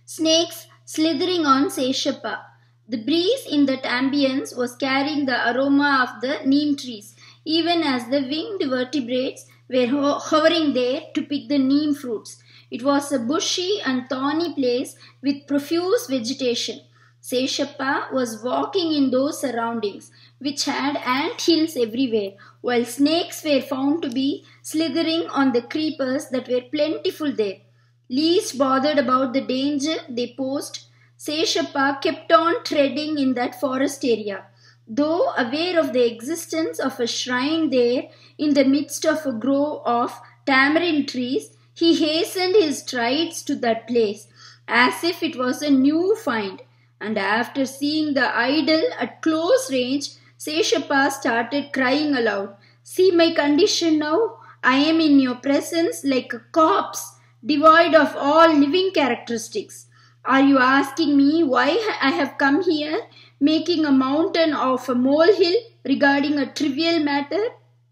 snakes slithering on Seshappa. The breeze in that ambience was carrying the aroma of the neem trees, even as the winged vertebrates were hovering there to pick the neem fruits. It was a bushy and thorny place with profuse vegetation. Seshappa was walking in those surroundings, which had ant hills everywhere, while snakes were found to be slithering on the creepers that were plentiful there. Least bothered about the danger they posed, Seshappa kept on treading in that forest area. Though aware of the existence of a shrine there in the midst of a grove of tamarind trees, he hastened his strides to that place as if it was a new find. And after seeing the idol at close range, Seshappa started crying aloud, "See my condition now. I am in your presence like a corpse, devoid of all living characteristics. Are you asking me why I have come here, making a mountain of a molehill regarding a trivial matter?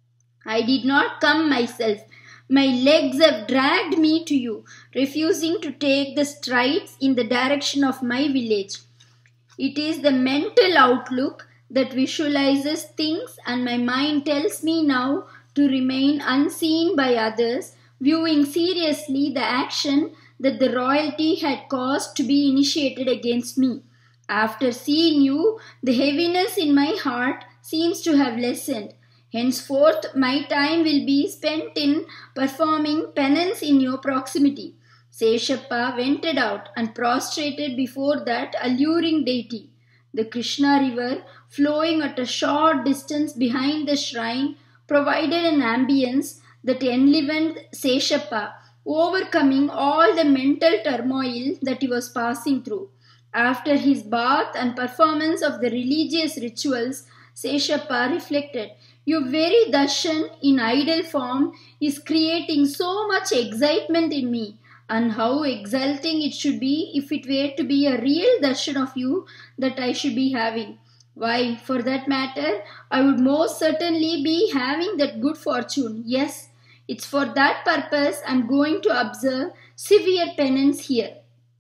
I did not come myself. My legs have dragged me to you, refusing to take the strides in the direction of my village. It is the mental outlook that visualizes things, and my mind tells me now to remain unseen by others, viewing seriously the action that the royalty had caused to be initiated against me. After seeing you, the heaviness in my heart seems to have lessened. Henceforth, my time will be spent in performing penance in your proximity." Seshappa went out and prostrated before that alluring deity. The Krishna river, flowing at a short distance behind the shrine, provided an ambience that enlivened Seshappa, overcoming all the mental turmoil that he was passing through. After his bath and performance of the religious rituals, Seshappa reflected, "Your very darshan in idol form is creating so much excitement in me, and how exulting it should be if it were to be a real darshan of you that I should be having. Why, for that matter, I would most certainly be having that good fortune. Yes, it's for that purpose I am going to observe severe penance here,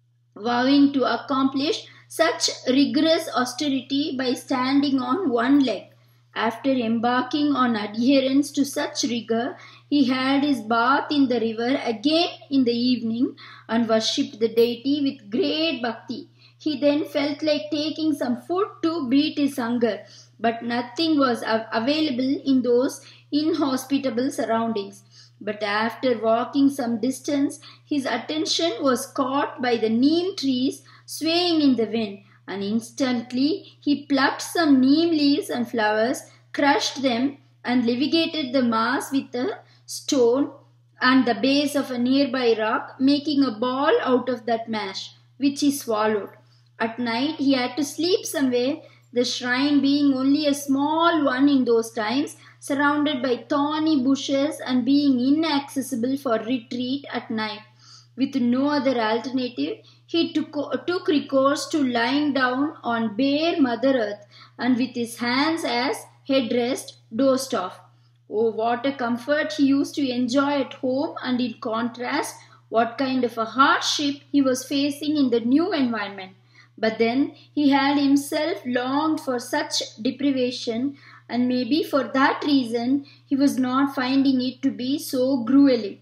vowing to accomplish such rigorous austerity by standing on one leg." After embarking on adherence to such rigor, he had his bath in the river again in the evening and worshipped the deity with great bhakti. He then felt like taking some food to beat his hunger, but nothing was available in those inhospitable surroundings. But after walking some distance, his attention was caught by the neem trees swaying in the wind, and instantly he plucked some neem leaves and flowers, crushed them, and levigated the mass with a stone and the base of a nearby rock, making a ball out of that mash, which he swallowed. At night he had to sleep somewhere, the shrine being only a small one in those times, surrounded by thorny bushes and being inaccessible for retreat at night. With no other alternative, he took recourse to lying down on bare Mother Earth, and with his hands as headrest dozed off. Oh, what a comfort he used to enjoy at home, and in contrast, what kind of a hardship he was facing in the new environment. But then he had himself longed for such deprivation, and maybe for that reason he was not finding it to be so grueling.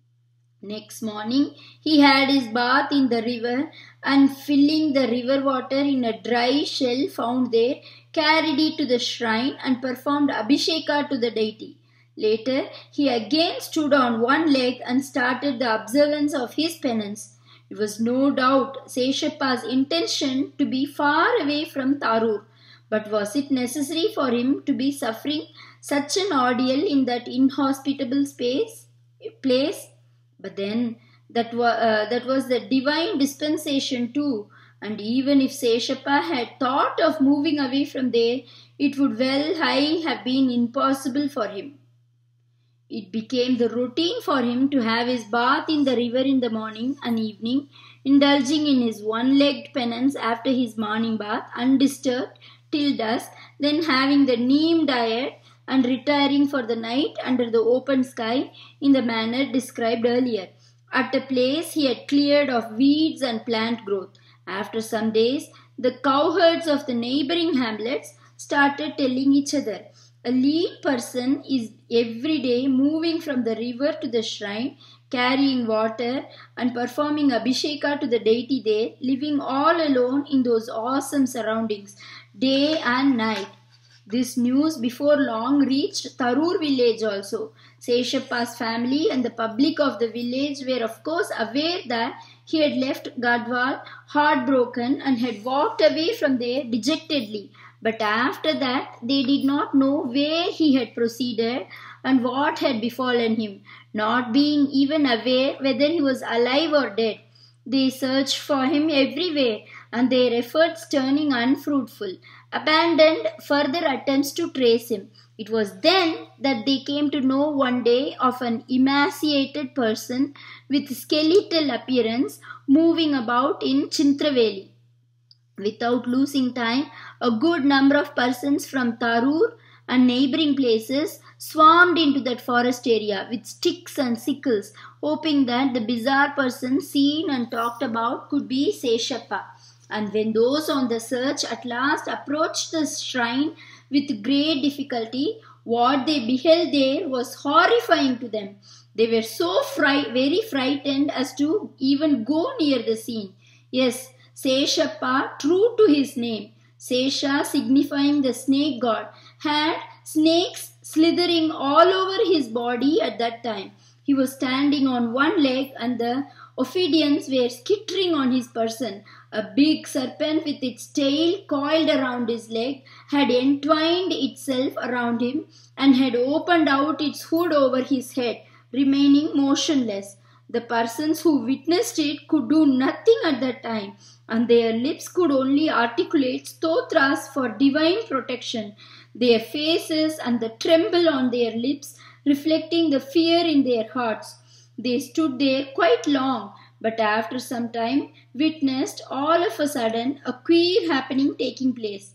Next morning he had his bath in the river, and filling the river water in a dry shell found there, carried it to the shrine and performed abhisheka to the deity. Later he again stood on one leg and started the observance of his penance. It was no doubt Seshappa's intention to be far away from Tarur, but was it necessary for him to be suffering such an ordeal in that inhospitable place? But then that was the divine dispensation too, and even if Seshappa had thought of moving away from there, it would well have been impossible for him. It became the routine for him to have his bath in the river in the morning and evening, indulging in his one-legged penance after his morning bath undisturbed till dusk, then having the neem diet and retiring for the night under the open sky in the manner described earlier. at a place he had cleared of weeds and plant growth. After some days, the cowherds of the neighboring hamlets started telling each other, "A lean person is every day moving from the river to the shrine, carrying water and performing abhisheka to the deity there, living all alone in those awesome surroundings, day and night." This news before long reached Tarur village also. Seshappa's family and the public of the village were of course aware that he had left Gadwal heartbroken and had walked away from there dejectedly. But after that they did not know where he had proceeded and what had befallen him, not being even aware whether he was alive or dead. They searched for him everywhere, and their efforts turning unfruitful, abandoned further attempts to trace him. It was then that they came to know one day of an emaciated person with skeletal appearance moving about in Chintraveli. Without losing time, a good number of persons from Tarur and neighboring places swarmed into that forest area with sticks and sickles, hoping that the bizarre person seen and talked about could be Seshappa. And when those on the search at last approached the shrine with great difficulty, what they beheld there was horrifying to them. They were so very frightened as to even go near the scene. Yes, Seshappa, true to his name, Sesha signifying the snake god, had snakes slithering all over his body at that time. He was standing on one leg and the Ophidians were skittering on his person. A big serpent with its tail coiled around his leg had entwined itself around him and had opened out its hood over his head, remaining motionless. The persons who witnessed it could do nothing at that time, and their lips could only articulate stotras for divine protection, their faces and the tremble on their lips reflecting the fear in their hearts. They stood there quite long, but after some time witnessed all of a sudden a queer happening taking place.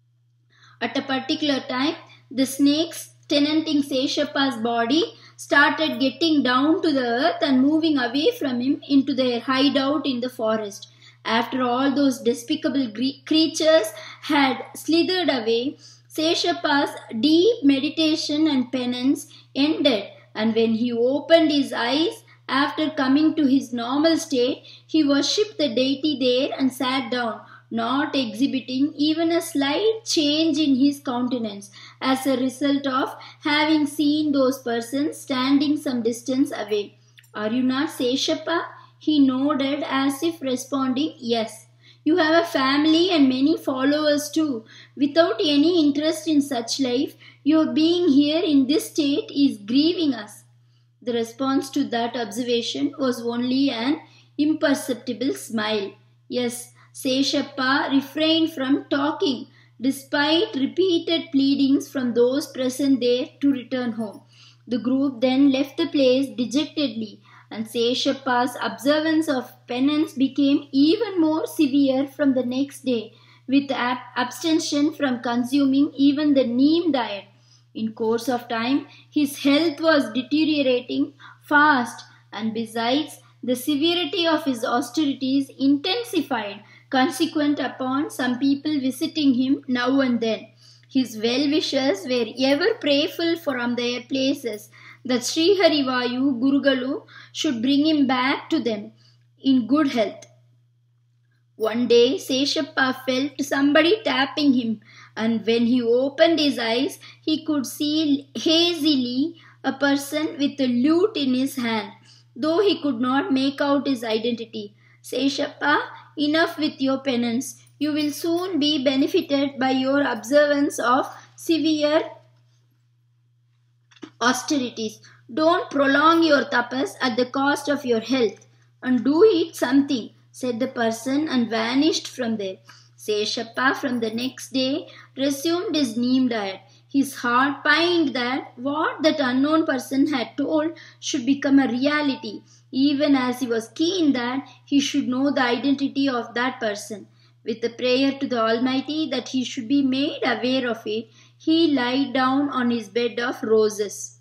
At a particular time, the snakes tenanting Seshappa's body started getting down to the earth and moving away from him into their hideout in the forest. After all those despicable creatures had slithered away, Seshappa's deep meditation and penance ended, and when he opened his eyes after coming to his normal state, he worshipped the deity there and sat down, not exhibiting even a slight change in his countenance as a result of having seen those persons standing some distance away. "Are you not Seshappa?" He nodded as if responding, "Yes." "You have a family and many followers too. Without any interest in such life, your being here in this state is grieving us." The response to that observation was only an imperceptible smile. Yes, Seshappa refrained from talking, despite repeated pleadings from those present there to return home. The group then left the place dejectedly, and Seshappa's observance of penance became even more severe from the next day, with abstention from consuming even the neem diet. In course of time, his health was deteriorating fast, and besides, the severity of his austerities intensified, consequent upon some people visiting him now and then. His well-wishers were ever prayerful from their places that Sri Harivayu Gurugalu should bring him back to them in good health. One day, Seshappa felt somebody tapping him, and when he opened his eyes, he could see hazily a person with a lute in his hand, though he could not make out his identity. "Seshappa, enough with your penance. You will soon be benefited by your observance of severe austerities. Don't prolong your tapas at the cost of your health, and do eat something," said the person and vanished from there. Seshappa from the next day resumed his neem diet. His heart pined that what that unknown person had told should become a reality, even as he was keen that he should know the identity of that person. With a prayer to the Almighty that he should be made aware of it, he lay down on his bed of roses.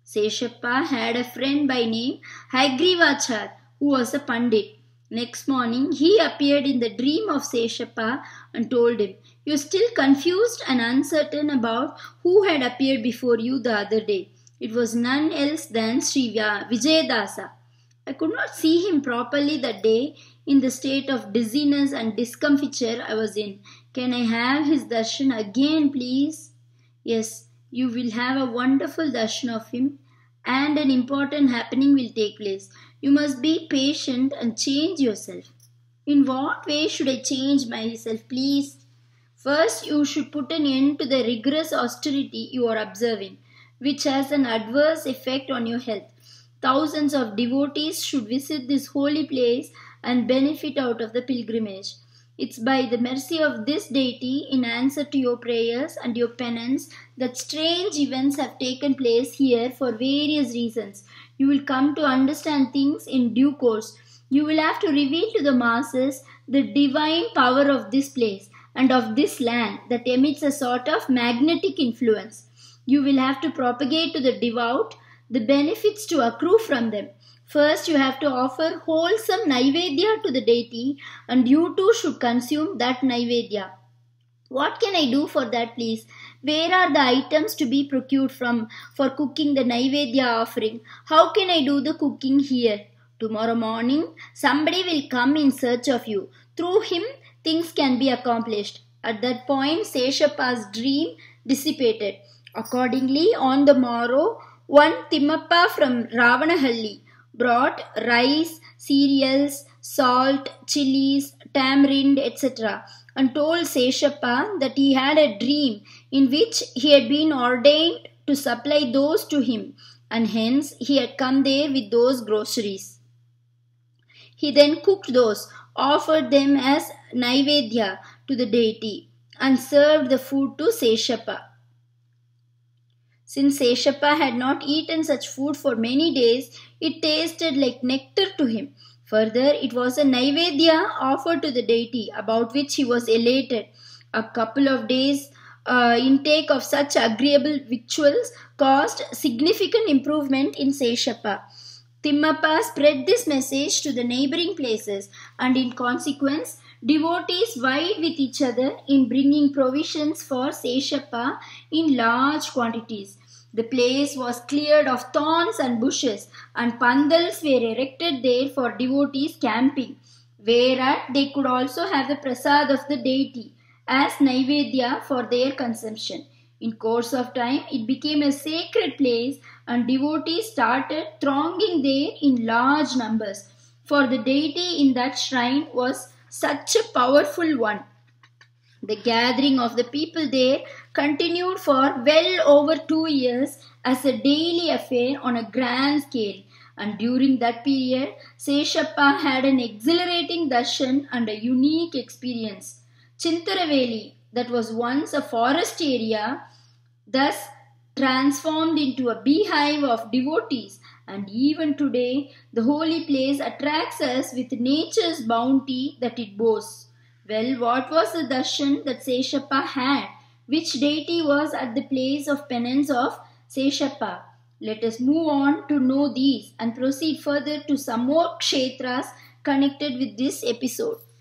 Seshappa had a friend by name Hagrivachar, who was a pandit. Next morning, he appeared in the dream of Seshappa and told him, "You are still confused and uncertain about who had appeared before you the other day. It was none else than Sri Vijayadasa. I could not see him properly that day in the state of dizziness and discomfiture I was in. Can I have his darshan again, please?" "Yes, you will have a wonderful darshan of him, and an important happening will take place. You must be patient and change yourself." "In what way should I change myself, please?" "First, you should put an end to the rigorous austerity you are observing, which has an adverse effect on your health. Thousands of devotees should visit this holy place and benefit out of the pilgrimage. It's by the mercy of this deity, in answer to your prayers and your penance, that strange events have taken place here for various reasons. You will come to understand things in due course. You will have to reveal to the masses the divine power of this place and of this land that emits a sort of magnetic influence. You will have to propagate to the devout the benefits to accrue from them. First, you have to offer wholesome Naivedya to the deity, and you too should consume that Naivedya." "What can I do for that, please? Where are the items to be procured from for cooking the Naivedya offering? How can I do the cooking here?" "Tomorrow morning, somebody will come in search of you. Through him, things can be accomplished." At that point, Seshappa's dream dissipated. Accordingly, on the morrow, one Timmappa from Ravanahalli brought rice, cereals, salt, chilies, tamarind, etc., and told Seshappa that he had a dream in which he had been ordained to supply those to him, and hence he had come there with those groceries. He then cooked those, offered them as Naivedya to the deity, and served the food to Seshappa. Since Seshappa had not eaten such food for many days, it tasted like nectar to him. Further, it was a Naivedya offered to the deity, about which he was elated. A couple of days' intake of such agreeable victuals caused significant improvement in Seshappa. Timmappa spread this message to the neighboring places, and in consequence, devotees vied with each other in bringing provisions for Seshappa in large quantities. The place was cleared of thorns and bushes, and pandals were erected there for devotees camping, whereat they could also have the prasad of the deity as Naivedya for their consumption. In course of time, it became a sacred place, and devotees started thronging there in large numbers, for the deity in that shrine was such a powerful one. The gathering of the people there continued for well over 2 years as a daily affair on a grand scale, and during that period, Seshappa had an exhilarating darshan and a unique experience. Chintaraveli, that was once a forest area, thus transformed into a beehive of devotees, and even today the holy place attracts us with nature's bounty that it boasts. Well, what was the darshan that Seshappa had? Which deity was at the place of penance of Seshappa? Let us move on to know these and proceed further to some more kshetras connected with this episode.